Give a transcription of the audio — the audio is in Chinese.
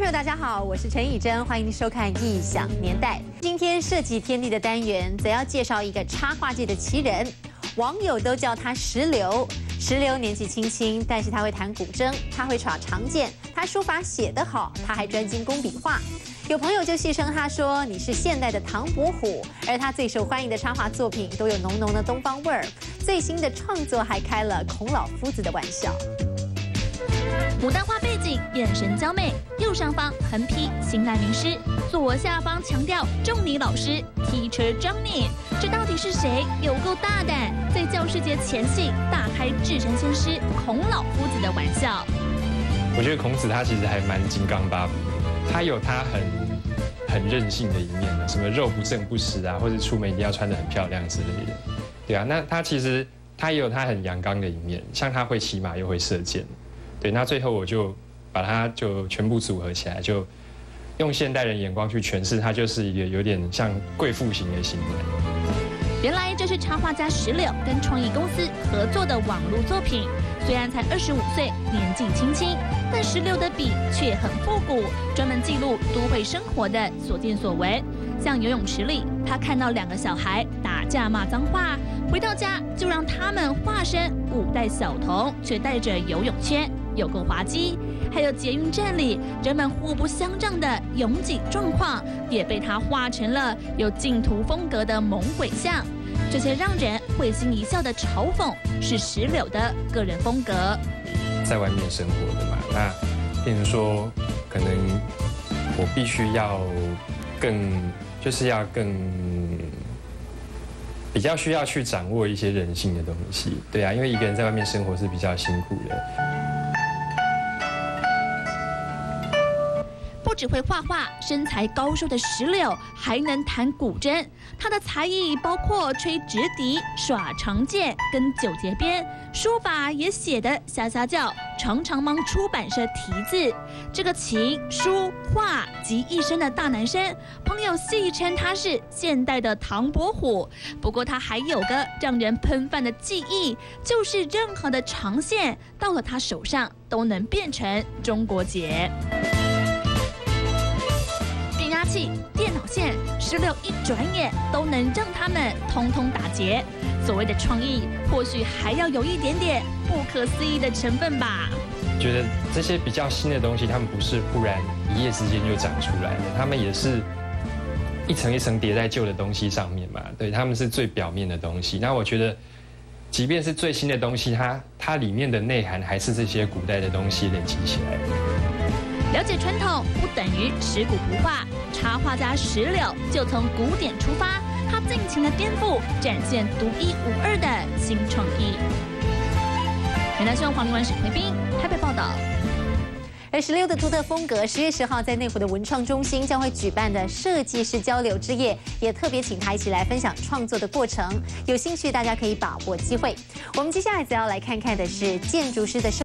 朋友，大家好，我是陈以真，欢迎收看《异想年代》。今天设计天地的单元，则要介绍一个插画界的奇人，网友都叫他石榴。石榴年纪轻轻，但是他会弹古筝，他会耍长剑，他书法写得好，他还专精工笔画。有朋友就戏称他说：“你是现代的唐伯虎。”而他最受欢迎的插画作品都有浓浓的东方味儿。最新的创作还开了孔老夫子的玩笑。 牡丹花背景，眼神娇媚，右上方横批“新来名师”，左下方强调“仲尼老师 Teacher Johnny”。这到底是谁？有够大胆，在教师节前夕大开至诚先师孔老夫子的玩笑。 我觉得孔子他其实还蛮金刚芭比，他有他很任性的一面的，什么肉不正不食啊，或者出门一定要穿得很漂亮之类的。对啊，那他其实他也有他很阳刚的一面，像他会骑马又会射箭。对，那最后我就把它就全部组合起来，就用现代人眼光去诠释，它就是一个有点像贵妇型的行为。 原来这是插画家石榴跟创意公司合作的网络作品。虽然才25岁，年纪轻轻，但石榴的笔却很复古，专门记录都会生活的所见所闻。像游泳池里，他看到2个小孩打架骂脏话，回到家就让他们化身古代小童，却带着游泳圈，有够滑稽。还有捷运站里人们互不相让的拥挤状况，也被他画成了有净土风格的猛鬼像。这些让人会心一笑的嘲讽，是石榴的个人风格。 在外面生活的嘛，那变成说，可能我必须要比较需要去掌握一些人性的东西。对啊，因为一个人在外面生活是比较辛苦的。 不只会画画，身材高瘦的石榴还能弹古筝。他的才艺包括吹直笛、耍长剑跟9节鞭，书法也写得瞎瞎叫，常常帮出版社题字。这个琴、书、画集一身的大男生，朋友戏称他是现代的唐伯虎。不过他还有个让人喷饭的技艺，就是任何的长线到了他手上都能变成中国结。变压器、电脑线，石榴一转眼都能让他们通通打结。所谓的创意，或许还要有一点点不可思议的成分吧。 觉得这些比较新的东西，他们不是忽然一夜之间就长出来的，他们也是一层一层叠在旧的东西上面嘛。对，他们是最表面的东西。那我觉得，即便是最新的东西，它里面的内涵还是这些古代的东西累积起来的。 了解传统不等于食古不化，插画家石榴就从古典出发，他尽情的颠覆，展现独一无二的新创意。原来是黄立文、沈奎斌台北报道。 而16的独特风格，10月10号在内湖的文创中心将会举办的设计师交流之夜，也特别请他一起来分享创作的过程。有兴趣大家可以把握机会。我们接下来则要来看看的是建筑师的